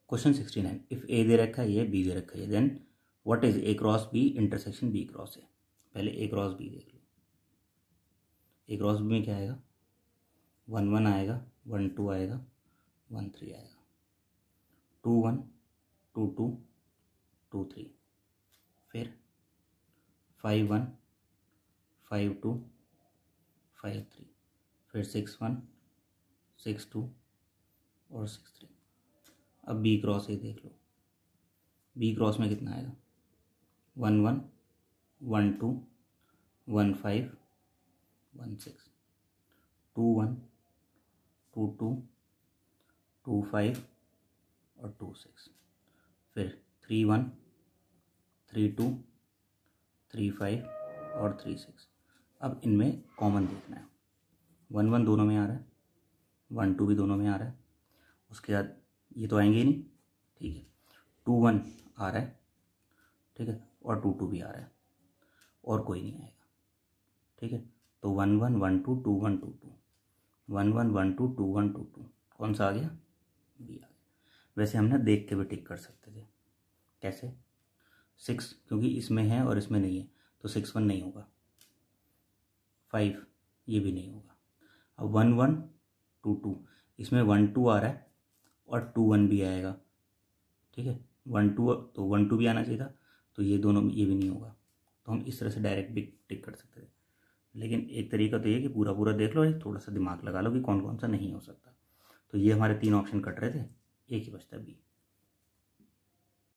Question 69, if ए दे रखा है ये, बी दे रखा है, then what is A cross B intersection B cross A. पहले ए क्रॉस बी देख लो। ए क्रॉस बी में क्या आएगा, 1 1 आएगा, 1 2 आएगा, 1 3 आएगा, 2 1 2 2 2 3, फिर 5 1 5 2 5 3, फिर 6 1 6 2 और 6 3। अब बी क्रॉस ए देख लो। बी क्रॉस में कितना आएगा, 1 1 1 2 1 5 1 6, 2 1 2 2 2 5 और 2 6, फिर 3 1 3 2 3 5 और 3 6। अब इनमें कॉमन देखना है। 1 1 दोनों में आ रहा है, 1 2 भी दोनों में आ रहा है, उसके बाद ये तो आएंगे ही नहीं, ठीक है। 2 1 आ रहा है, ठीक है, और 2 2 भी आ रहा है, और कोई नहीं आएगा, ठीक है। तो 1 1 1 2 2 1 2 2, 1 1 1 2 2 1 2 2, कौन सा आ गया, बी आ गया। वैसे हम ना देख के भी टिक कर सकते थे। कैसे, 6 क्योंकि इसमें है और इसमें नहीं है, तो 6 1 नहीं होगा, 5 ये भी नहीं होगा। अब 1 1 2 2, इसमें 1 2 आ रहा है और 2 1 भी आएगा, ठीक है। 1 2 तो 1 2 भी आना चाहिए था, तो ये दोनों ये भी नहीं होगा। तो हम इस तरह से डायरेक्ट भी टिक कर सकते थे। लेकिन एक तरीका तो ये कि पूरा पूरा देख लो, थोड़ा सा दिमाग लगा लो कि कौन कौन सा नहीं हो सकता। तो ये हमारे 3 ऑप्शन कट रहे थे, एक ही बचता बी।